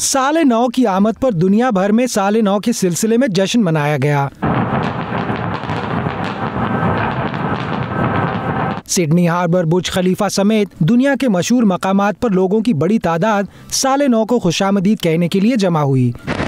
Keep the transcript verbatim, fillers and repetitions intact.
साले नौ की आमद पर दुनिया भर में साले नौ के सिलसिले में जश्न मनाया गया। सिडनी हार्बर, बुर्ज खलीफा समेत दुनिया के मशहूर मकामात पर लोगों की बड़ी तादाद साले नौ को खुशामदीद कहने के लिए जमा हुई।